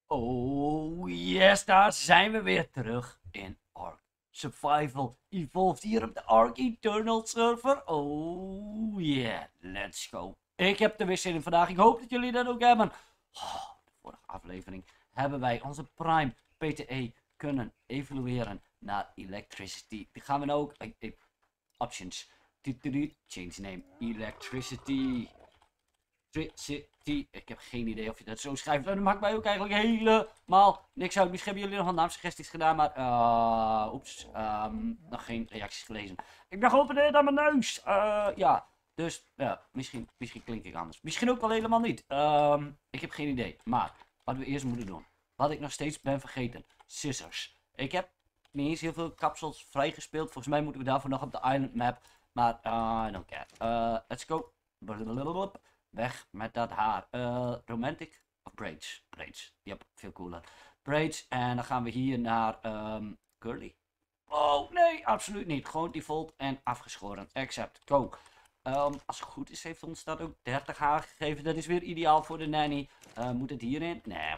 Oh yes, daar zijn we weer terug in Ark Survival Evolved hier op de Ark Eternal server. Oh yeah, let's go. Ik heb er weer zin in vandaag. Ik hoop dat jullie dat ook hebben. De vorige aflevering hebben wij onze Prime PTE kunnen evolueren naar Electricity. Die gaan we nou ook... options. Change name. Electricity. Ik heb geen idee of je dat zo schrijft. Dat maakt mij ook eigenlijk helemaal niks uit. Misschien hebben jullie nog wat naamsuggesties gedaan, maar nog geen reacties gelezen. Ik ben geopereerd aan mijn neus. Ja, dus ja, misschien klink ik anders. Misschien ook wel helemaal niet. Ik heb geen idee. Maar wat we eerst moeten doen, wat ik nog steeds ben vergeten, scissors. Ik heb niet eens heel veel kapsels vrijgespeeld. Volgens mij moeten we daarvoor nog op de island map. Maar I don't care. Let's go. Weg met dat haar. Romantic of braids? Braids. Yep, veel cooler. Braids. En dan gaan we hier naar curly. Oh nee, absoluut niet. Gewoon default en afgeschoren. Accept. Go. Als het goed is heeft ons dat ook 30 haar gegeven. Dat is weer ideaal voor de nanny. Moet het hierin? Nee.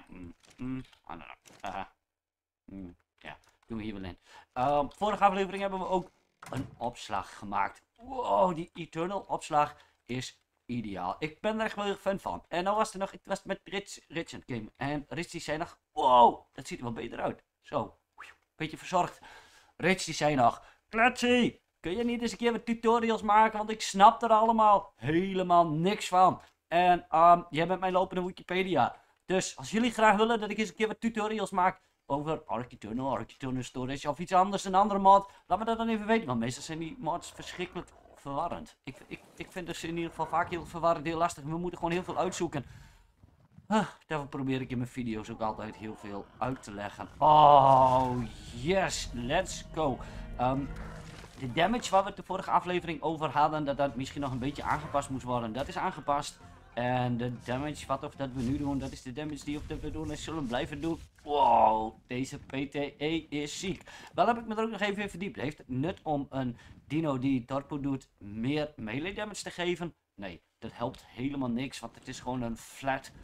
Ja, doen we hier wel in. Vorige aflevering hebben we ook een opslag gemaakt. Wow, die Eternal opslag is ideaal. Ik ben er echt wel heel fan van. En nou was er nog, ik was met Rich aan het game. En Rich die zei nog, wow, dat ziet er wel beter uit. Zo, beetje verzorgd. Rich die zei nog, Kletsie, kun je niet eens een keer wat tutorials maken? Want ik snap er allemaal helemaal niks van. En jij bent mijn lopende Wikipedia. Dus als jullie graag willen dat ik eens een keer wat tutorials maak over Ark Eternal Storage of iets anders, een andere mod, laat me dat dan even weten. Want meestal zijn die mods verschrikkelijk verwarrend. Ik vind ze in ieder geval vaak heel verwarrend, heel lastig. We moeten gewoon heel veel uitzoeken. Daarvoor probeer ik in mijn video's ook altijd heel veel uit te leggen. Oh, yes, let's go. De damage waar we het de vorige aflevering over hadden, dat misschien nog een beetje aangepast moest worden, dat is aangepast. En de damage wat of dat we nu doen, dat is de damage die of dat we doen en zullen blijven doen. Wow, deze PTE is ziek. Wel heb ik me er ook nog even in verdiept. Heeft het nut om een dino die torpo doet meer melee damage te geven? Nee, dat helpt helemaal niks, want het is gewoon een flat,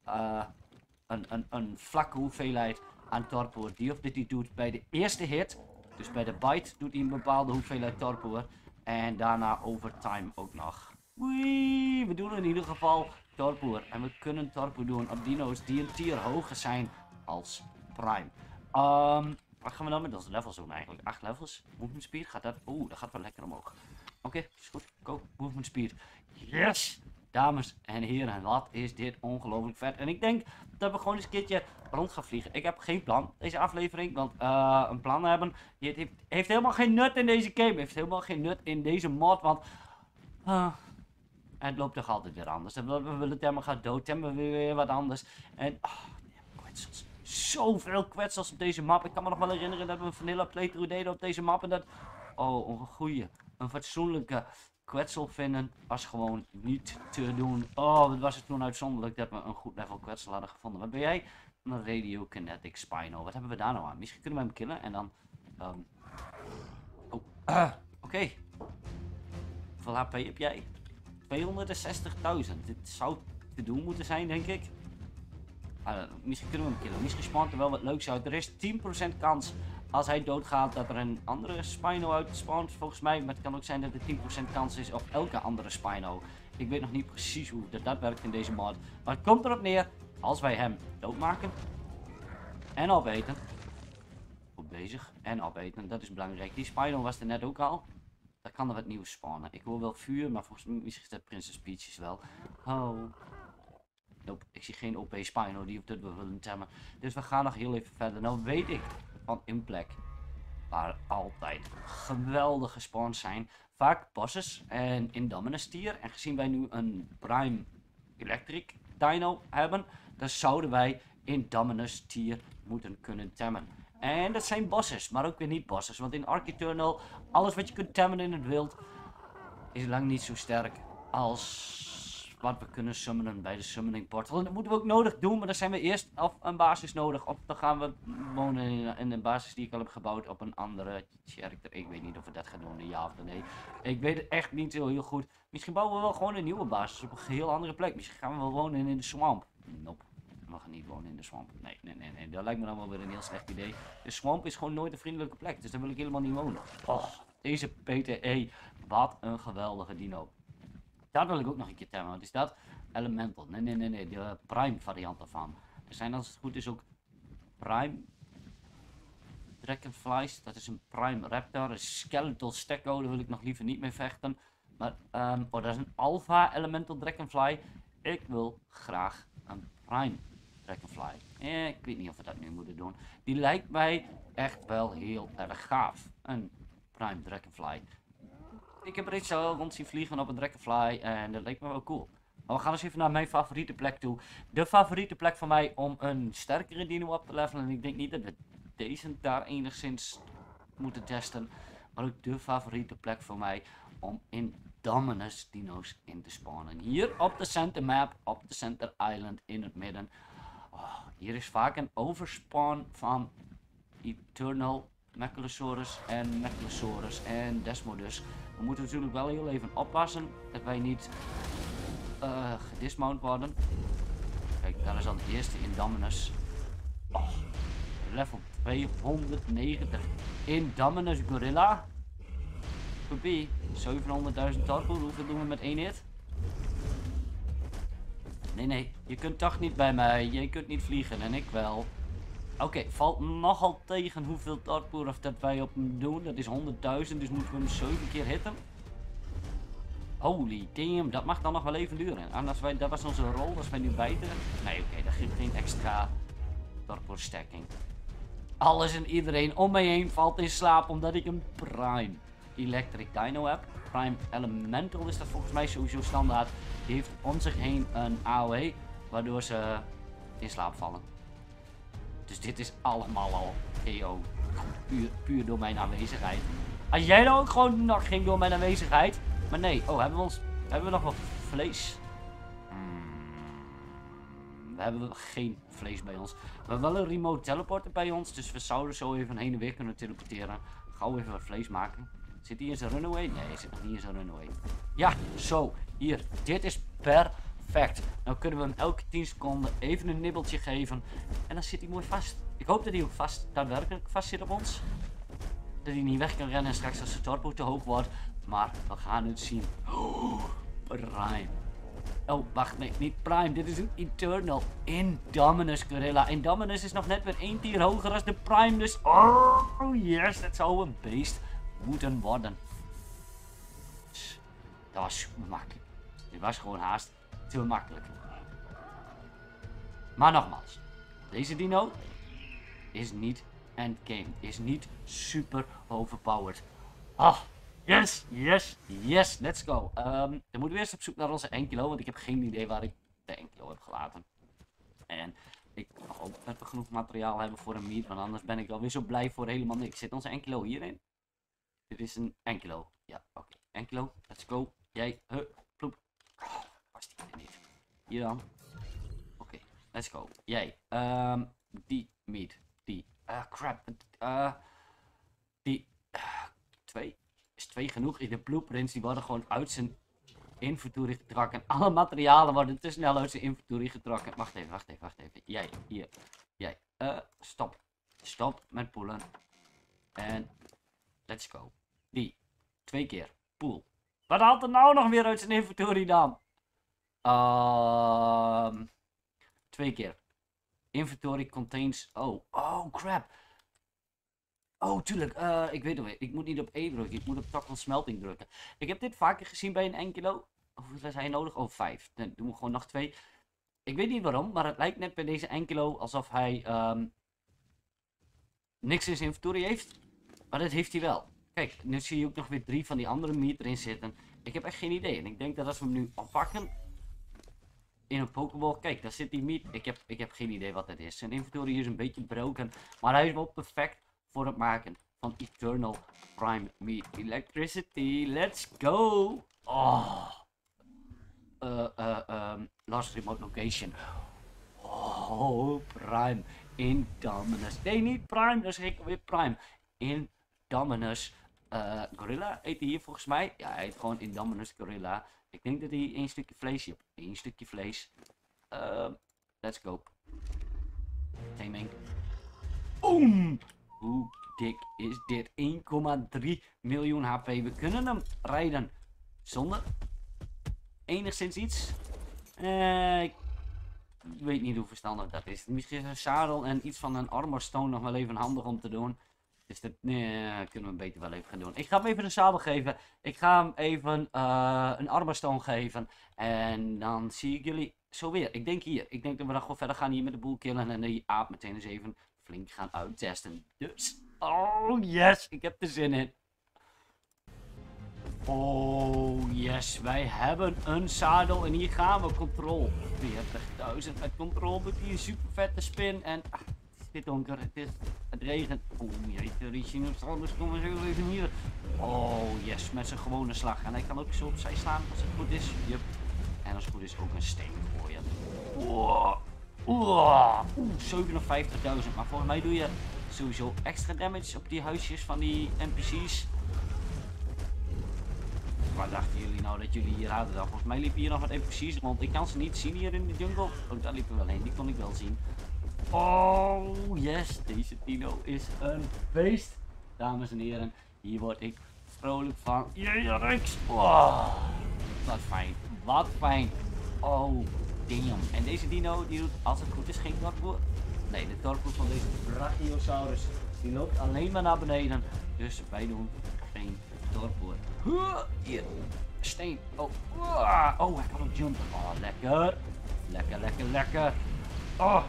een vlakke hoeveelheid aan torpo die of dit hij doet bij de eerste hit. Dus bij de bite doet hij een bepaalde hoeveelheid torpo en daarna over time ook nog. Wee, we doen in ieder geval torpo en we kunnen torpo doen op dino's die een tier hoger zijn als prime. Wat gaan we dan met onze levels doen eigenlijk? 8 levels? Movement speed gaat dat? Oeh, dat gaat wel lekker omhoog. Oké, is goed. Go, movement speed. Yes! Dames en heren, wat is dit ongelooflijk vet. En ik denk dat we gewoon eens een keertje rond gaan vliegen. Ik heb geen plan deze aflevering, want een plan hebben heeft helemaal geen nut in deze game. Heeft helemaal geen nut in deze mod, want het loopt toch altijd weer anders. We willen Temmen gaan dood, Temmen weer wat anders. En kwetsels. Zoveel kwetsels op deze map. Ik kan me nog wel herinneren dat we een vanilla playthrough deden op deze map en dat een goede, een fatsoenlijke kwetsel vinden was gewoon niet te doen. Oh, wat was het toen uitzonderlijk dat we een goed level kwetsel hadden gevonden. Wat ben jij? Een radiokinetic spino. Wat hebben we daar nou aan? Misschien kunnen we hem killen en dan... Oké. Hoeveel HP heb jij? 260.000. Dit zou te doen moeten zijn, denk ik. Misschien kunnen we hem killen. Misschien spawnt er wel wat leuks uit. Er is 10% kans als hij doodgaat dat er een andere Spino uit spawnt, volgens mij. Maar het kan ook zijn dat er 10% kans is op elke andere Spino. Ik weet nog niet precies hoe dat werkt in deze mod. Maar het komt erop neer, als wij hem doodmaken en opeten. Goed bezig. En opeten, dat is belangrijk. Die Spino was er net ook al. Dan kan er wat nieuws spawnen. Ik hoor wel vuur, maar volgens mij misschien is dat Princess Peaches wel. Oh. Nope, ik zie geen OP Spino die op dit we willen temmen. Dus we gaan nog heel even verder. Nou weet ik van een plek waar altijd geweldige spawns zijn. Vaak bosses en Indominus tier. En gezien wij nu een Prime Electric Dino hebben, dan zouden wij Indominus tier moeten kunnen temmen. En dat zijn bosses, maar ook weer niet bosses. Want in Ark Eternal, alles wat je kunt temmen in het wild, is lang niet zo sterk als wat we kunnen summonen bij de summoning portal. En dat moeten we ook nodig doen, maar dan zijn we eerst of een basis nodig. Of dan gaan we wonen in een basis die ik al heb gebouwd op een andere character. Ik weet niet of we dat gaan doen, ja of nee. Ik weet het echt niet heel goed. Misschien bouwen we wel gewoon een nieuwe basis op een heel andere plek. Misschien gaan we wel wonen in de swamp. Nope, we gaan niet wonen wonen in de swamp. Nee. Dat lijkt me dan wel weer een heel slecht idee. De swamp is gewoon nooit een vriendelijke plek. Dus daar wil ik helemaal niet wonen. Oh, deze PTE. Wat een geweldige dino. Daar wil ik ook nog een keer temmen. Wat is dat? Elemental. Nee. De prime variant ervan. Er zijn als het goed is ook prime dragonflies. Dat is een prime raptor. Een skeletal stecco. Daar wil ik nog liever niet mee vechten. Maar, dat is een alpha elemental dragonfly. Ik wil graag een prime dragonfly. Ik weet niet of we dat nu moeten doen. Die lijkt mij echt wel heel erg gaaf. Een prime dragonfly. Ik heb er iets zo rond zien vliegen op een dragonfly. En dat leek me wel cool. Maar we gaan eens even naar mijn favoriete plek toe. De favoriete plek van mij om een sterkere dino op te levelen. En ik denk niet dat we deze daar enigszins moeten testen. Maar ook de favoriete plek voor mij om Indominus dino's in te spawnen. Hier op de center map, op de center island in het midden. Oh, hier is vaak een overspawn van Eternal Mechalosaurus en Desmodus. We moeten natuurlijk wel heel even oppassen dat wij niet gedismount worden. Kijk, daar is al de eerste Indominus. Oh, level 290 Indominus Gorilla. Kopie, 700.000 torpool. Hoeveel doen we met 1 hit? Nee, je kunt toch niet bij mij. Je kunt niet vliegen en ik wel. Oké, valt nogal tegen hoeveel torpool of dat wij op hem doen. Dat is 100.000, dus moeten we hem 7 keer hitten. Holy damn, dat mag dan nog wel even duren. Anders dat was onze rol, als wij nu bijten. Nee, oké, dat geeft geen extra torpool stacking. Alles en iedereen om mij heen valt in slaap omdat ik een prime electric dino heb. Prime elemental is dat volgens mij sowieso standaard. Die heeft om zich heen een AOE, waardoor ze in slaap vallen. Dus dit is allemaal al EO. Puur door mijn aanwezigheid. Als jij nou ook gewoon nog ging door mijn aanwezigheid. Maar nee, oh, hebben we nog wat vlees? We hebben geen vlees bij ons. We hebben wel een remote teleporter bij ons. Dus we zouden zo even heen en weer kunnen teleporteren. Gauw even wat vlees maken. Zit hij in zijn runaway? Nee, hij zit nog niet in zijn runaway. Ja, zo. Hier. Dit is perfect. Nou kunnen we hem elke 10 seconden even een nibbeltje geven. En dan zit hij mooi vast. Ik hoop dat hij ook daadwerkelijk vast zit op ons. Dat hij niet weg kan rennen straks als de torpo te hoog wordt. Maar we gaan het zien. Oh, prime. Oh, wacht, nee, niet prime. Dit is een Eternal Indominus Gorilla. Indominus is nog net weer 1 tier hoger als de prime. Dus, oh yes, dat zou een beest moeten worden. Dat was super makkelijk. Dit was gewoon haast te makkelijk. Maar nogmaals, deze dino is niet endgame. Is niet super overpowered. Ah, yes, let's go. Dan moeten we eerst op zoek naar onze enkilo, want ik heb geen idee waar ik de enkilo heb gelaten. En ik hoop dat we genoeg materiaal hebben voor een meet, want anders ben ik alweer zo blij voor helemaal niks. Zit onze enkilo hierin? Dit is een enkilo. Ja, oké. Enkilo, let's go. Jij, ploep. Oh, was die er niet. Hier dan. Oké, let's go. Jij, die meat. Die, crap. Die, 2. Is 2 genoeg? De blueprints die worden gewoon uit zijn inventory getrokken. Alle materialen worden te snel uit zijn inventory getrokken. Wacht even. Jij, hier. Jij, stop. Stop met poelen. En let's go. Die, 2 keer. Pool. Wat haalt er nou nog weer uit zijn inventory dan? 2 keer. Inventory contains... Oh crap. Oh, tuurlijk. Ik weet het weer. Ik moet niet op E drukken. Ik moet op tackle smelting drukken. Ik heb dit vaker gezien bij een enkilo. Hoeveel is hij nodig? Oh, 5. Dan doen we gewoon nog 2. Ik weet niet waarom, maar het lijkt net bij deze enkilo alsof hij niks in zijn inventory heeft. Maar dat heeft hij wel. Kijk, nu zie je ook nog weer 3 van die andere meat erin zitten. Ik heb echt geen idee. En ik denk dat als we hem nu oppakken in een Pokéball. Kijk, daar zit die meat. Ik heb geen idee wat het is. Zijn inventory is een beetje broken. Maar hij is wel perfect voor het maken van Eternal Prime Meat Electricity. Let's go! Oh. Last remote location. Oh, Prime. Indominus. Nee, niet Prime. Dat is ik weer Prime. Indominus Gorilla heet hij hier volgens mij. Ja, hij heet gewoon Indominus Gorilla. Ik denk dat hij 1 stukje vlees heeft. 1 stukje vlees. Let's go. dik is dit? 1,3 miljoen HP. We kunnen hem rijden zonder enigszins iets. Ik weet niet hoe verstandig dat is. Misschien een zadel en iets van een armor stone nog wel even handig om te doen. Dus dat kunnen we beter wel even gaan doen. Ik ga hem even een zadel geven. Ik ga hem even een armor stone geven. En dan zie ik jullie zo weer. Ik denk hier. Ik denk dat we dan gewoon verder gaan hier met de boel killen. En die aap meteen eens even flink gaan uittesten. Dus, oh yes, ik heb er zin in. Oh yes, wij hebben een zadel en hier gaan we. Control 40.000 met control doet hier een super vette spin. En het is donker, het regent. Oh jeetje, Ricinosaurus, kom eens even hier. Oh yes, met zijn gewone slag. En hij kan ook zo opzij slaan als het goed is. Yup. En als het goed is ook een steen gooien. Oeh, 57.000. Maar volgens mij doe je sowieso extra damage op die huisjes van die NPC's. Waar dachten jullie nou dat jullie hier hadden dan? Volgens mij liepen hier nog wat NPC's rond. Ik kan ze niet zien hier in de jungle. Oh, daar liepen wel heen. Die kon ik wel zien. Oh, yes. Deze dino is een beest. Dames en heren, hier word ik vrolijk van. Rex. Oh, wat fijn. Wat fijn. Oh, damn. En deze dino, die doet, als het goed is, geen torpoor. Nee, de torpoor van deze Brachiosaurus, die loopt alleen maar naar beneden. Dus wij doen geen torpoor. Hier. Steen. Oh. Oh, hij kan ook jumpen. Oh, lekker. Lekker, lekker, lekker. Oh.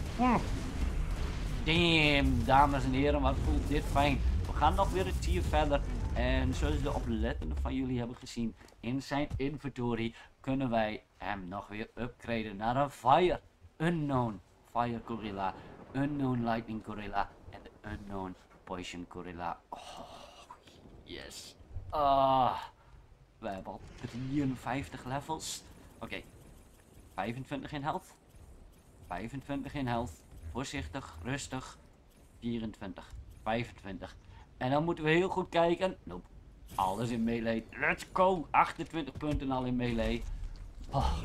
Damn, dames en heren, wat voelt dit fijn. We gaan nog weer een tier verder. En zoals de oplettenden van jullie hebben gezien, in zijn inventory kunnen wij hem nog weer upgraden naar een Fire. Unknown Fire Gorilla, Unknown Lightning Gorilla en de Unknown Poison Gorilla. Oh, yes. We hebben al 53 levels. Oké. 25 in health. 25 in health. Voorzichtig, rustig. 24, 25. En dan moeten we heel goed kijken. Nope. Alles in melee. Let's go. 28 punten al in melee. Oh.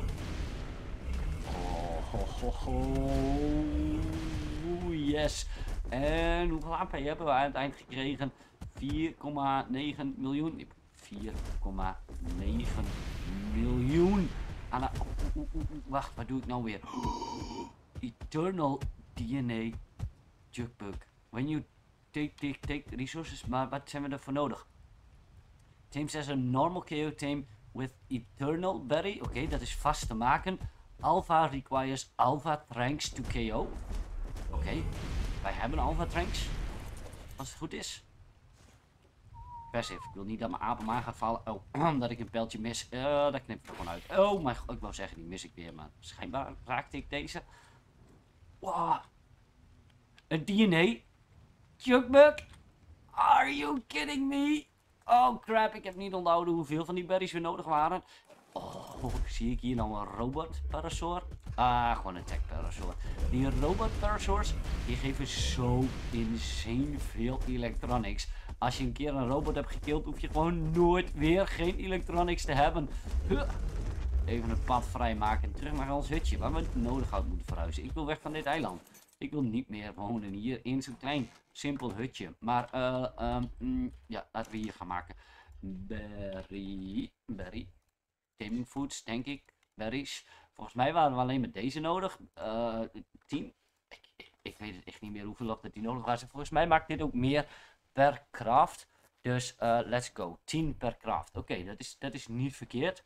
Yes. En hoeveel AP hebben we aan het eind gekregen? 4,9 miljoen. 4,9 miljoen. Wacht, wat doe ik nou weer? Eternal DNA Jugbug. When you take resources, maar wat zijn we ervoor nodig? Tame says a normal KO tame with Eternal Berry. Oké, dat is vast te maken. Alpha requires Alpha Tranks to KO. Oké, wij hebben Alpha Tranks. Als het goed is. Passive. Ik wil niet dat mijn aap aan gaat vallen. Oh, omdat ik een pijltje mis. Daar knip ik gewoon uit. Oh mijn god, ik wou zeggen, die mis ik weer. Maar schijnbaar raakte ik deze. Wow. Een DNA Jugbug? Are you kidding me? Oh crap, ik heb niet onthouden hoeveel van die berries we nodig waren. Oh, zie ik hier nou een robot parasaur? Gewoon een tech parasaur. Die robot parasaurs, die geven zo insane veel electronics. Als je een keer een robot hebt gekild, hoef je gewoon nooit weer geen electronics te hebben. Even een pad vrijmaken en terug naar ons hutje, waar we nodig hadden moeten verhuizen. Ik wil weg van dit eiland. Ik wil niet meer wonen hier in zo'n klein, simpel hutje. Maar, ja, laten we hier gaan maken. Berry. Taming foods, denk ik. Berries. Volgens mij waren we alleen met deze nodig. 10. Ik weet het echt niet meer hoeveel dat die nodig was. Volgens mij maakt dit ook meer per craft. Dus, let's go. 10 per craft. Oké, dat is niet verkeerd.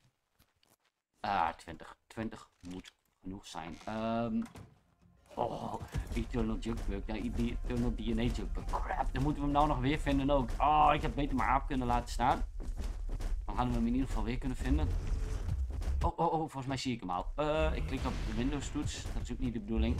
20. 20 moet genoeg zijn. Oh, Eternal Jugbug. Eternal DNA Jugbug. Crap, dan moeten we hem nou nog weer vinden ook. Oh, ik had beter mijn aap kunnen laten staan. Dan hadden we hem in ieder geval weer kunnen vinden. Oh, volgens mij zie ik hem al. Ik klik op de Windows toets. Dat is ook niet de bedoeling.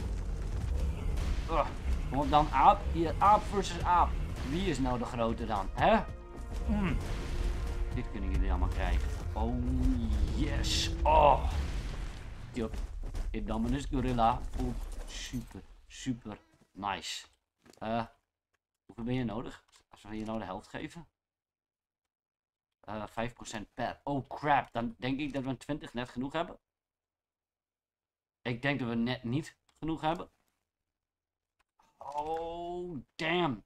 Kom op dan, aap. Hier, aap versus aap. Wie is nou de grote dan? Hè? Dit kunnen jullie allemaal krijgen. Oh, yes. Oh. Yup. Indominus Gorilla voelt super nice. Hoeveel ben je nodig? Als we je nou de helft geven. 5% per. Oh crap, dan denk ik dat we een 20 net genoeg hebben. Ik denk dat we net niet genoeg hebben. Oh, damn.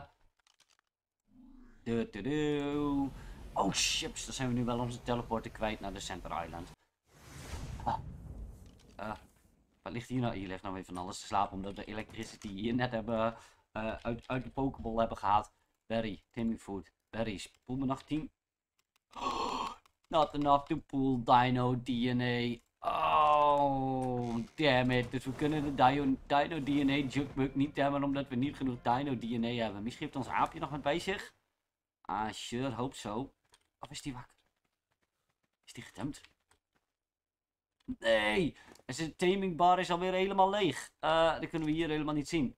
Oh, chips. Dan zijn we nu wel onze teleporter kwijt naar de Center Island. Wat ligt hier nou? Hier ligt nou weer van alles te slapen. Omdat we electricity hier net hebben uit de Pokeball hebben gehaald. Berry, Timmy Food, berries. Poel me nog 10. Not enough to pool Dino DNA. Oh, damn it. Dus we kunnen de Dino DNA Jugbug niet temmen omdat we niet genoeg Dino DNA hebben. Misschien heeft ons aapje nog wat bij zich. Ah, sure, hope so. Of is die wakker? Is die getemd? Nee! Zijn taming bar is alweer helemaal leeg. Dat kunnen we hier helemaal niet zien.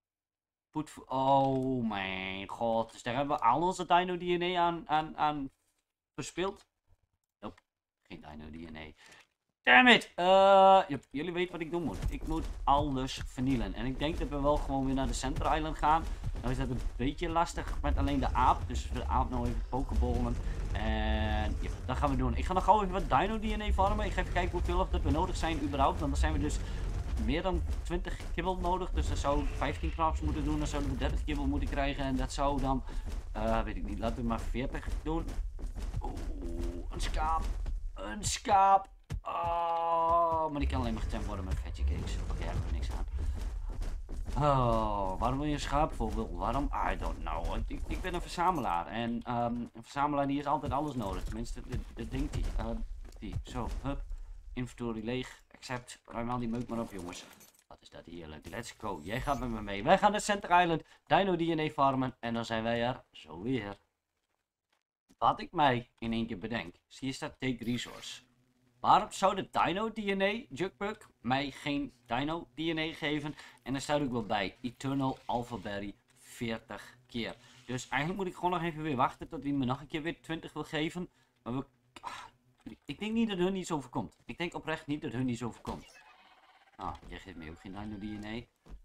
Oh mijn god. Dus daar hebben we al onze Dino DNA aan verspild. Nope. Geen Dino DNA. Damn it! Jullie weten wat ik doen moet. Ik moet alles vernielen. En ik denk dat we wel gewoon weer naar de Center Island gaan. Nou is dat een beetje lastig met alleen de aap. Dus we de aap nou even pokeballen. En ja, dat gaan we doen. Ik ga nog gauw even wat Dino DNA farmen. Ik ga even kijken hoeveel dat we nodig zijn überhaupt. Want dan zijn we dus meer dan 20 kibbel nodig. Dus dan zou 15 crafts moeten doen. Dan zouden we 30 kibbel moeten krijgen. En dat zou dan, weet ik niet, laten we maar 40 doen. Oeh, een schaap. Een schaap. Oh, maar die kan alleen maar getemd worden met veggie cakes. Oké, daar hebben we niks aan. Oh, waarom wil je een schaap voor? Waarom? I don't know. Ik ben een verzamelaar. En een verzamelaar die is altijd alles nodig. Tenminste, dat denkt hij. Zo, hup. Inventory leeg. Accept. Ruim al die meuk maar op, jongens. Wat is dat heerlijk. Let's go. Jij gaat met me mee. Wij gaan naar Center Island. Dino DNA farmen. En dan zijn wij er zo weer. Wat ik mij in één keer bedenk. Zie je staat take resource. Waarom zou de Dino DNA Jugbug mij geen Dino DNA geven? En dan staat ook wel bij Eternal Alpha Berry 40 keer. Dus eigenlijk moet ik gewoon nog even weer wachten tot hij me nog een keer weer 20 wil geven. Maar ik denk niet dat hun iets overkomt. Ik denk oprecht niet dat hun iets overkomt. Jij geeft me ook geen Dino DNA.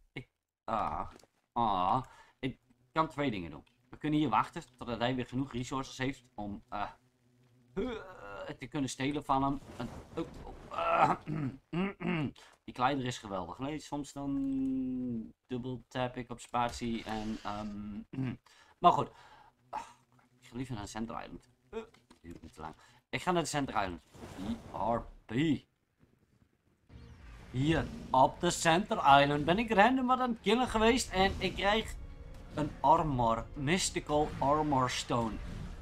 Ik kan twee dingen doen. We kunnen hier wachten totdat hij weer genoeg resources heeft om te kunnen stelen van hem. Die kleider is geweldig. Nee, soms dan dubbel tap ik op spatie en maar goed. Ik ga liever naar de Center Island. Duurt niet te lang. Ik ga naar de Center Island. ERP. Hier op de Center Island ben ik random wat aan het killen geweest en ik krijg een armor. Mystical Armor Stone.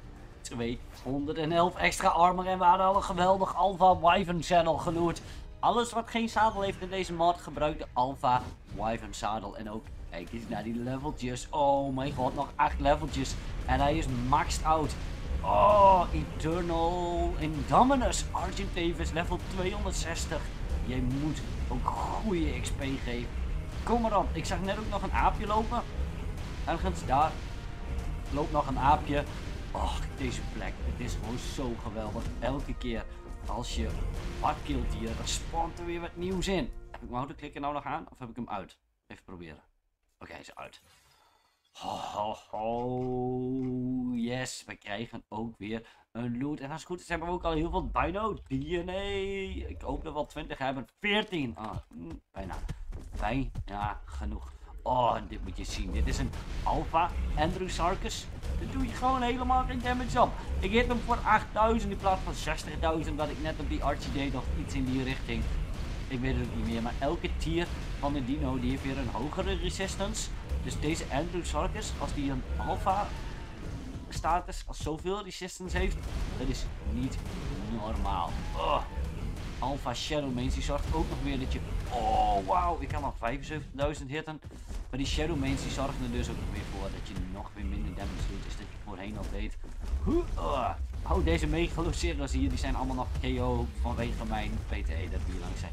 211 extra armor en we hadden al een geweldig Alpha Wyvern Saddle genoemd. Alles wat geen zadel heeft in deze mod gebruikt de Alpha Wyvern Saddle. En ook, kijk eens naar die leveltjes. Oh mijn god, nog 8 leveltjes. En hij is maxed out. Oh, Eternal Indominus Argent Davis level 260. Jij moet ook goede XP geven. Kom maar op, ik zag net ook nog een aapje lopen. Ergens daar loopt nog een aapje. Och, deze plek. Het is gewoon zo geweldig. Elke keer als je wat killt hier, dan spawnt er weer wat nieuws in. Heb ik mijn autoklikker nou nog aan? Of heb ik hem uit? Even proberen. Oké, hij is uit. Yes, we krijgen ook weer een loot. En als het goed is hebben we ook al heel veel Dino DNA. Ik hoop dat we al 20 hebben. 14. Bijna genoeg. Oh, dit moet je zien. Dit is een Alpha Andrewsarchus. Daar doe je gewoon helemaal geen damage op. Ik hit hem voor 8000 in plaats van 60.000 wat ik net op die Archie deed. Of iets in die richting. Ik weet het niet meer. Maar elke tier van de dino die heeft weer een hogere resistance. Dus deze Andrewsarchus, als die een Alpha status, als zoveel resistance heeft, dat is niet normaal. Alpha Shadowmanes, die zorgt ook nog weer dat je... Oh, wauw, ik kan nog 75.000 hitten. Maar die Shadowmanes, die zorgen er dus ook nog weer voor dat je nog weer minder damage doet, dus dat je voorheen al deed. Deze Megaloceros hier, die zijn allemaal nog KO vanwege mijn PTE, dat we hier langs zijn.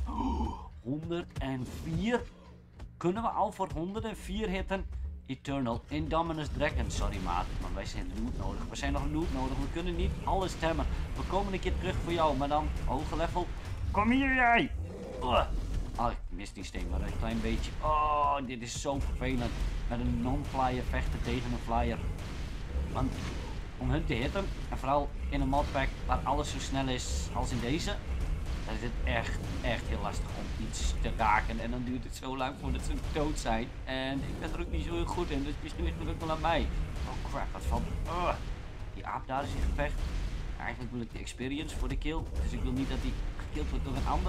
104? Kunnen we al voor 104 hitten? Eternal Indominus Dragon. Sorry maat, maar wij zijn loot nodig. We zijn nog loot nodig. We kunnen niet alles stemmen. We komen een keer terug voor jou, maar dan hoge level. Kom hier jij! Ik mis die steen maar een klein beetje. Oh, dit is zo vervelend. Met een non-flyer vechten tegen een flyer. Want om hun te hitten, en vooral in een modpack waar alles zo snel is als in deze, Dan is het echt heel lastig om iets te raken. En dan duurt het zo lang voordat ze dood zijn. En ik ben er ook niet zo heel goed in, dus misschien ligt het ook wel aan mij. Oh crap, wat van... die aap daar is in gevecht. Eigenlijk wil ik de experience voor de kill. Dus ik wil niet dat die gekilld wordt door een ander.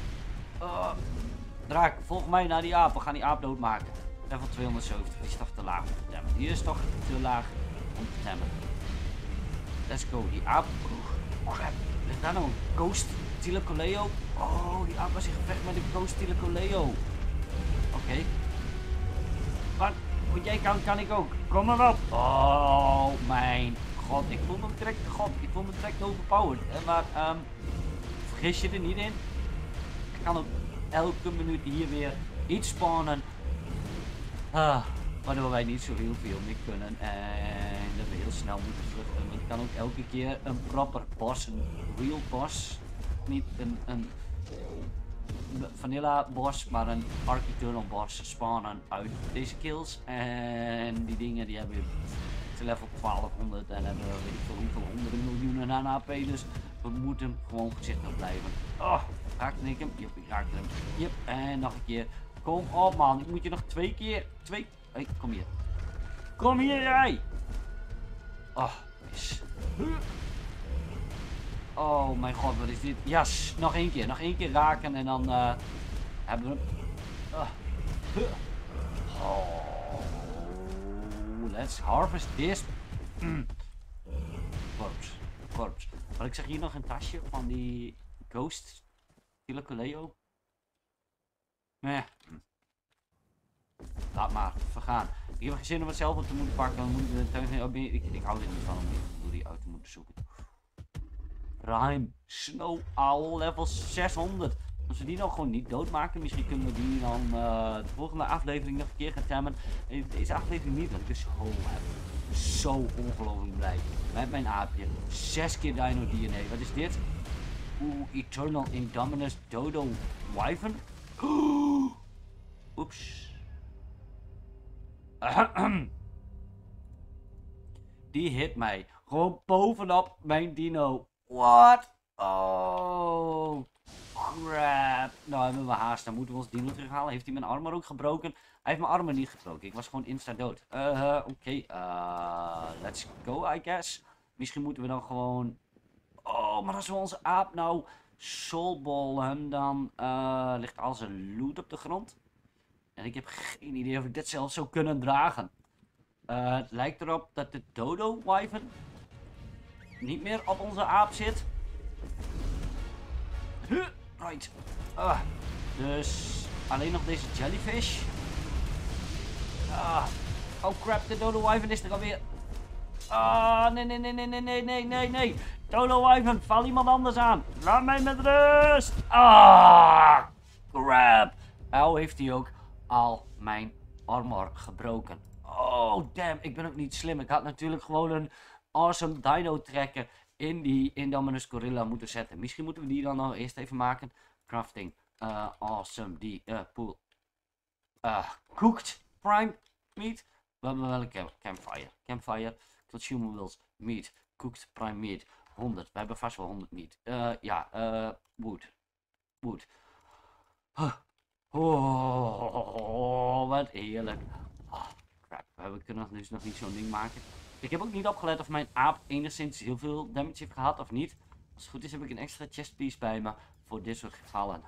Draak, volg mij naar die aap. We gaan die aap doodmaken. Level 270, die is toch te laag om te temmen. Die is toch te laag om te temmen. Let's go, die aap. Oh crap, ligt daar nou een ghost Tilicoleo? Oh, die aap was in gevecht met een ghost Tilicoleo. Oké. Wat jij kan ik ook. Kom maar op. Oh mijn god, ik voel me direct overpowered. Maar vergis je er niet in. Ik kan ook elke minuut hier weer iets spawnen. Waardoor wij niet zo heel veel meer kunnen. En dat we heel snel moeten vluchten. Want ik kan ook elke keer een proper boss, een real boss. Niet een vanilla boss, maar een Architurnal boss spawnen uit deze kills. En die dingen die hebben te level 1200 en hebben weet ik veel hoeveel honderden miljoenen aan AP. Dus we moeten gewoon voorzichtig blijven. Raakte ik hem? Yep, ik raakte hem. Yep, en nog een keer. Kom op man, ik moet je nog 2 keer. Hey, kom hier. Kom hier jij! Mis. Oh mijn god, wat is dit? Yes, nog één keer raken en dan hebben we hem. Let's harvest this. Corpse. Maar ik zeg hier nog een tasje van die ghost Tilicoleo. Nee. Laat maar, vergaan. Ik heb geen zin om het zelf op te moeten pakken. Dan moeten we ik hou er niet van om die uit te moeten zoeken. Prime Snow Owl level 600. Als we die nou gewoon niet doodmaken, misschien kunnen we die dan de volgende aflevering nog een keer gaan temmen. Deze aflevering niet, want ik dus zo ongelooflijk blij met mijn aapje. 6 keer Dino DNA. Wat is dit? Eternal Indominus Dodo Wyvern. Oeps. Die hit mij gewoon bovenop mijn dino. What? Oh crap. Nou hebben we haast. Dan moeten we ons dino terughalen. Heeft hij mijn armor ook gebroken? Hij heeft mijn armor niet gebroken. Ik was gewoon insta dood. Oké. Let's go I guess. Misschien moeten we dan gewoon... Oh, maar als we onze aap nou soulballen, dan ligt al zijn loot op de grond. En ik heb geen idee of ik dit zelf zou kunnen dragen. Het lijkt erop dat de Dodo Wyvern niet meer op onze aap zit. Right. Dus alleen nog deze jellyfish. Oh crap, de Dodo Wyvern is er alweer. Nee. Dodo Wyvern, val iemand anders aan. Laat mij met rust. Crap. Nou heeft hij ook al mijn armor gebroken. Oh damn, ik ben ook niet slim. Ik had natuurlijk gewoon een awesome dino tracker in die Indominus Gorilla moeten zetten. Misschien moeten we die dan nog eerst even maken. Crafting. Awesome. Die pool. Cooked prime meat. We hebben wel een campfire. Consumables meat. Cooked prime meat. 100. We hebben vast wel 100 meat. Wood. Oh, wat heerlijk. Crap. We kunnen dus nog niet zo'n ding maken. Ik heb ook niet opgelet of mijn aap enigszins heel veel damage heeft gehad of niet. Als het goed is heb ik een extra chestpiece bij me voor dit soort gevallen.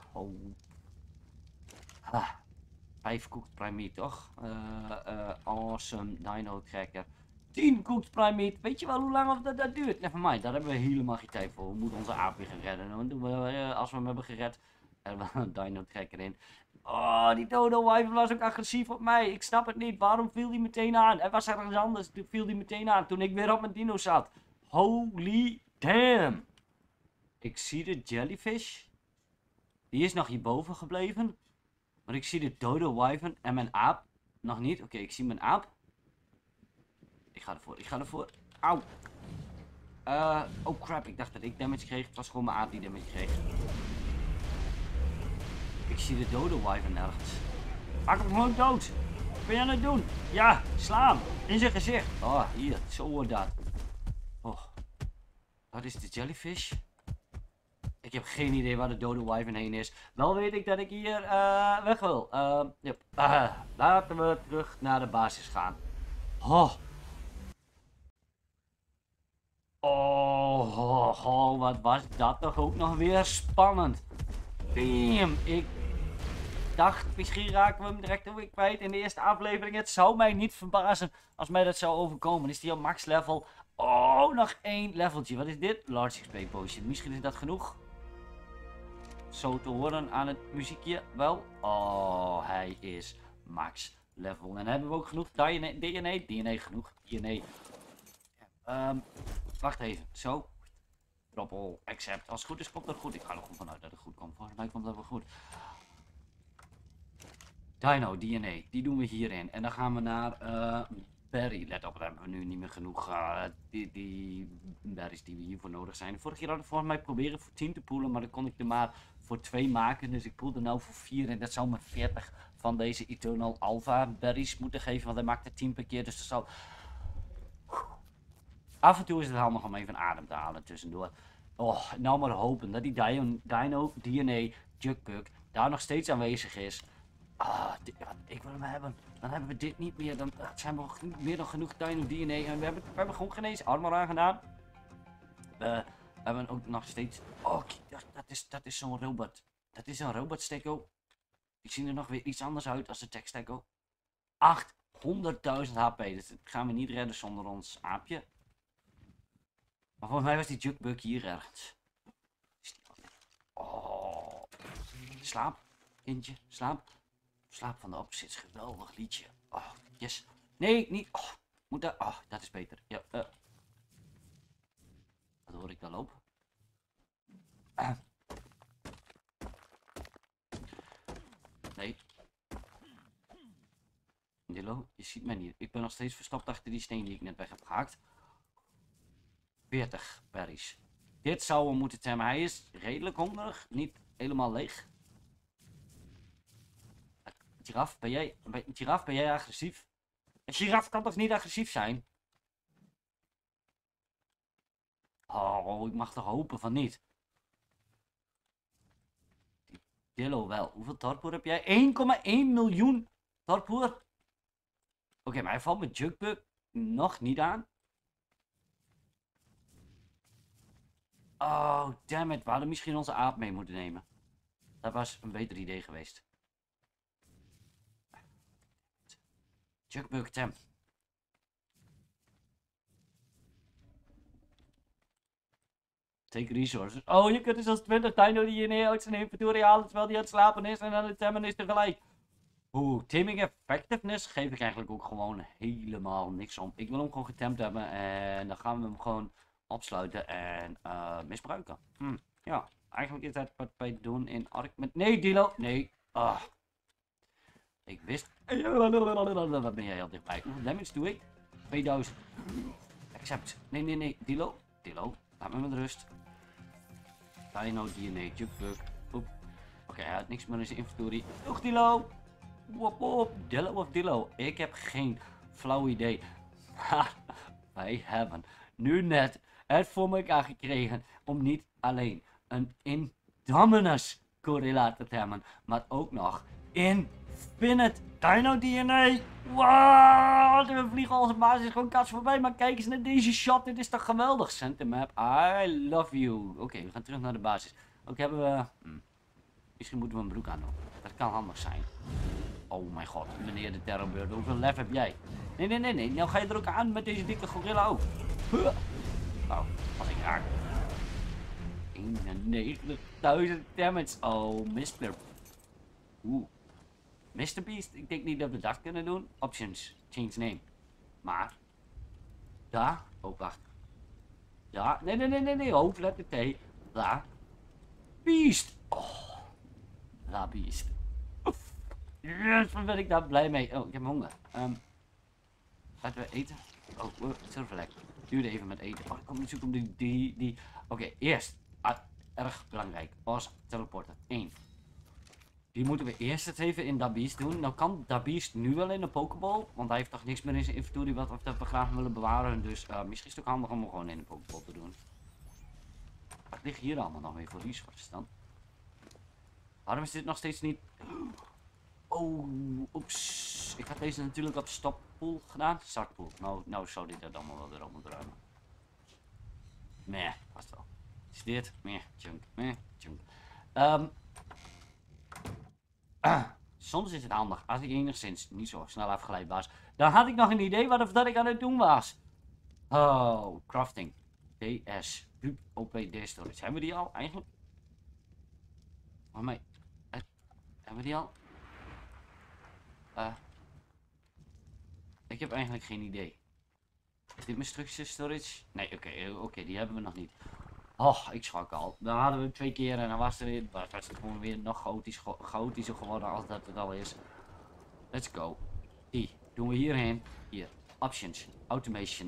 5 cooked prime meat toch? Awesome dino tracker. 10 cooked prime meat. Weet je wel hoe lang dat duurt? Nevermind, daar hebben we helemaal geen tijd voor. We moeten onze aap weer gaan redden. En wat doen we als we hem hebben gered? hebben we een dino tracker in. Oh, die Dodo Wyvern was ook agressief op mij. Ik snap het niet. Waarom viel die meteen aan? Er was ergens anders. Toen viel die meteen aan toen ik weer op mijn dino zat. Holy damn. Ik zie de jellyfish. Die is nog hierboven gebleven. Maar ik zie de Dodo Wyvern en mijn aap nog niet. Oké, ik zie mijn aap. Ik ga ervoor. Auw. Oh crap, ik dacht dat ik damage kreeg. Het was gewoon mijn aap die damage kreeg. Ik zie de Dodo Wyvern nergens. Maak hem gewoon dood. Wat ben je aan het doen? Ja, slaan. In zijn gezicht. Oh, hier. Zo wordt dat. Oh. Wat is de jellyfish? Ik heb geen idee waar de dode wyvern heen is. Wel weet ik dat ik hier weg wil. Yep. Laten we terug naar de basis gaan. Oh. Oh, wat was dat toch ook nog weer spannend. Damn, ik dacht misschien raken we hem direct ook weer kwijt in de eerste aflevering. Het zou mij niet verbazen als mij dat zou overkomen. Is die al max level? Oh, nog 1 leveltje. Wat is dit? Large XP potion. Misschien is dat genoeg. Zo te horen aan het muziekje wel. Oh, hij is max level. En hebben we ook genoeg DNA genoeg. DNA. Wacht even. Zo. Droppel, accept. Als het goed is, komt dat goed. Ik ga er gewoon vanuit dat het goed komt. Volgens mij komt dat wel goed. Dino, DNA. Die doen we hierin. En dan gaan we naar Berry. Let op, daar hebben we nu niet meer genoeg. Die berries die we hiervoor nodig zijn. Vorige keer hadden we volgens mij proberen voor 10 te poelen. Maar dan kon ik er maar voor 2 maken. Dus ik poelde nou voor 4. En dat zou me 40 van deze Eternal Alpha berries moeten geven. Want hij maakt er 10 per keer. Dus dat zal... Af en toe is het handig om even adem te halen tussendoor. Oh, nou maar hopen dat die Dino, DNA, Jugbug daar nog steeds aanwezig is. Ik wil hem hebben. Dan hebben we dit niet meer. Dan zijn we meer dan genoeg Dino, DNA. En we hebben gewoon geen eens armor aangedaan. We hebben ook nog steeds... Oh, dat is zo'n robot. Dat is een robot Stekko. Die zien er nog weer iets anders uit als de Tech Stekko. 800.000 HP. Dus dat gaan we niet redden zonder ons aapje. Maar volgens mij was die Jugbug hier ergens. Oh. Slaap, kindje, slaap. Slaap van de opzits, geweldig liedje. Oh, yes. Nee, niet. Oh, moet dat. Oh, dat is beter. Ja, Wat hoor ik dan lopen? Nee. Dillo, je ziet mij niet. Ik ben nog steeds verstopt achter die steen die ik net weg heb gehaakt. 40 berries. Dit zou we moeten temmen. Hij is redelijk hongerig. Niet helemaal leeg. Giraf, ben jij agressief? Een giraf kan toch niet agressief zijn? Oh, ik mag toch hopen van niet. Dillo wel. Hoeveel torpoer heb jij? 1,1 miljoen torpoer. Oké, maar hij valt met Jugbug nog niet aan. Oh, dammit. We hadden misschien onze aap mee moeten nemen. Dat was een beter idee geweest. Jugbug, tem. Take resources. Oh, je kunt dus als 20 Dino die je uit zijn inventory halen terwijl hij aan het slapen is en aan het temmen is tegelijk. Oeh, taming effectiveness geef ik eigenlijk ook gewoon helemaal niks om. Ik wil hem gewoon getemd hebben en dan gaan we hem gewoon opsluiten en misbruiken. Ja, eigenlijk is dat wat wij doen in Ark met... Nee, Dilo! Nee. Ik wist... Wat ben jij heel dichtbij? Hoeveel damage doe ik? 2000. Accept. Nee. Dilo. Laat me met rust. Dino, DNA, Jugbug. Oké, hij had niks meer in zijn inventory. Doeg, Dilo! Wop. Dillo of Dilo? Ik heb geen flauw idee. Wij hebben nu net het voor elkaar gekregen om niet alleen een Indominus correlator te hebben, maar ook nog Infinite Dino DNA. Wow, we vliegen als een basis gewoon kats voorbij, maar kijk eens naar deze shot, dit is toch geweldig. Centimap, I love you. Oké, we gaan terug naar de basis. Ook hebben we... Misschien moeten we een broek aan doen. Dat kan handig zijn. Oh mijn god, meneer de Terrorbird, hoeveel lef heb jij? Nee. Nou ga je er ook aan met deze dikke gorilla ook. Nou, als ik raak. 91.000 damage. Oh, Mr. Mr. Beast. Ik denk niet dat we dat kunnen doen. Options. Change name. Maar. Daar. Oh, wacht. Ja. Nee. Hoofdletter T. Daar. Beast. Oh. La Beast. Yes, wat ben ik daar blij mee. Oh, ik heb honger. Laten we eten. Oh, zilverlek. Duurde even met eten. Oh, ik kom niet zoeken om die. Oké, eerst. Erg belangrijk. Als teleporter. 1. Die moeten we eerst het even in Dabeast doen. Nou kan Dabeast nu wel in de Pokéball. Want hij heeft toch niks meer in zijn inventory wat we graag willen bewaren. Dus misschien is het ook handig om hem gewoon in de Pokéball te doen. ligt hier allemaal nog weer voor resources dan? Waarom is dit nog steeds niet... Oh, oeps. Ik had deze natuurlijk op stoppool gedaan. Startpool. Nou zou dit er allemaal wel weer op moeten ruimen. Meh, past wel. Is dit? Meh, junk. Meh, junk. Soms is het handig als ik enigszins niet zo snel afgeleid was. Dan had ik nog een idee wat dat ik aan het doen was. Oh, crafting. DS. OPD storage. Hebben we die al eigenlijk? Maar hebben we die al? Ik heb eigenlijk geen idee. Is dit mijn structure storage? Nee, oké, die hebben we nog niet. Oh, ik schrok al. Dan hadden we 2 keer en dan was het gewoon weer nog chaotischer geworden als dat het al is. Let's go. Die doen we hierheen. Hier. Options. Automation.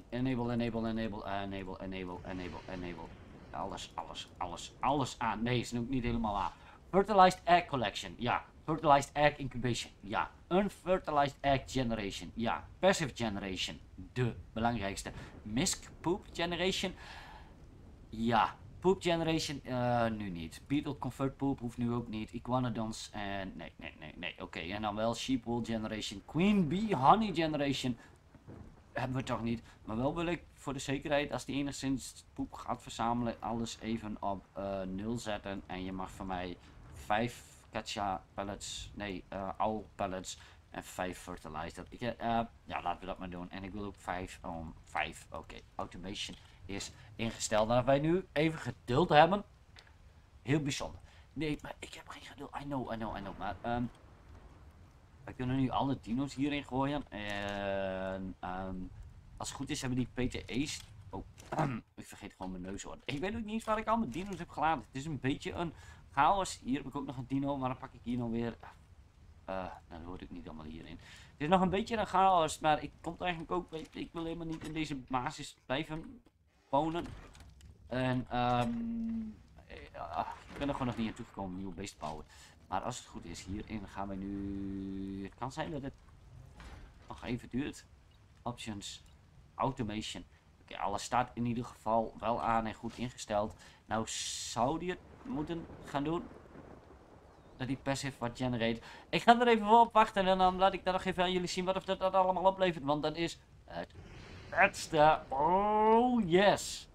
Enable. Alles aan. Nee, is nu ook niet helemaal aan. Fertilized Egg Collection. Ja. Fertilized Egg Incubation. Ja. Unfertilized Egg Generation. Ja. Passive Generation. De belangrijkste. Misc Poop Generation. Ja. Poop Generation. Nu niet. Beetle Convert Poop hoeft nu ook niet. Iguanodons. En nee. Oké. En dan wel Sheep Wool Generation. Queen Bee Honey Generation. Hebben we toch niet. Maar wel wil ik voor de zekerheid, als die enigszins poep gaat verzamelen, alles even op 0 zetten. En je mag van mij 5 Katja pellets, owl pellets en 5 fertilizer. Ja, laten we dat maar doen. En ik wil ook 5. Oké, automation is ingesteld. En dat wij nu even geduld hebben. Heel bijzonder. Nee, maar ik heb geen geduld. I know. Maar we kunnen nu alle dino's hierin gooien. En als het goed is hebben die PTE's. Oh, ik vergeet gewoon mijn neus hoor. Ik weet ook niet eens waar ik al mijn dino's heb gelaten. Het is een beetje een chaos. Hier heb ik ook nog een dino, maar dan pak ik hier nog weer. Dat hoor ik niet allemaal hierin. Het is nog een beetje een chaos, maar ik kom eigenlijk ook. Ik wil helemaal niet in deze basis blijven wonen. En ik ben er gewoon nog niet aan toegekomen om nieuwe beest te bouwen. Maar als het goed is, hierin gaan we nu... Het kan zijn dat het nog even duurt. Options, automation. Oké, alles staat in ieder geval wel aan en goed ingesteld. Nou zou die het moeten gaan doen. Dat die passive wat generate. Ik ga er even op wachten en dan laat ik dat nog even aan jullie zien wat of dat allemaal oplevert. Want dat is het vetste. Oh yes.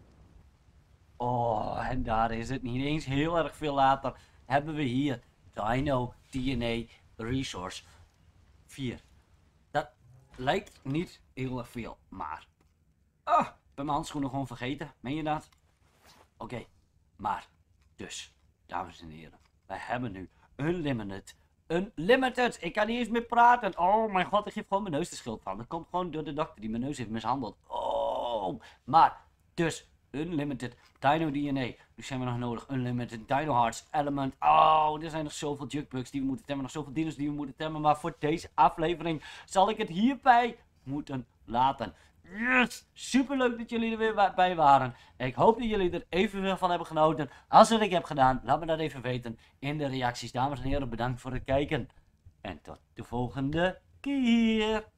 Oh, en daar is het niet eens heel erg veel later. Hebben we hier Dino DNA Resource 4. Dat lijkt niet heel erg veel, maar... ik ben mijn handschoenen gewoon vergeten. Meen je dat? Oké, maar dus, dames en heren, wij hebben nu Unlimited. Ik kan niet eens meer praten. Oh mijn god, ik geef gewoon mijn neus de schuld van. Dat komt gewoon door de dokter die mijn neus heeft mishandeld. Oh, maar dus... Unlimited Dino DNA. Nu zijn we nog nodig. Unlimited Dino Hearts Element. Oh, er zijn nog zoveel jugbugs die we moeten temmen. Nog zoveel dinos die we moeten temmen. Maar voor deze aflevering zal ik het hierbij moeten laten. Yes! Super leuk dat jullie er weer bij waren. Ik hoop dat jullie er evenveel van hebben genoten als dat ik heb gedaan. Laat me dat even weten in de reacties. Dames en heren, bedankt voor het kijken. En tot de volgende keer.